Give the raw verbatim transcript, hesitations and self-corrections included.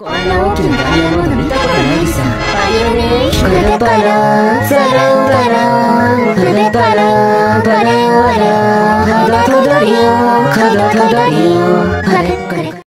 こんな大きなダイヤモンド見たことないさ。あゆみ、くるぱら、ざらんばら、くるぱら、ばれんわら、はがとどりよ、かがとどりよ、はれこれ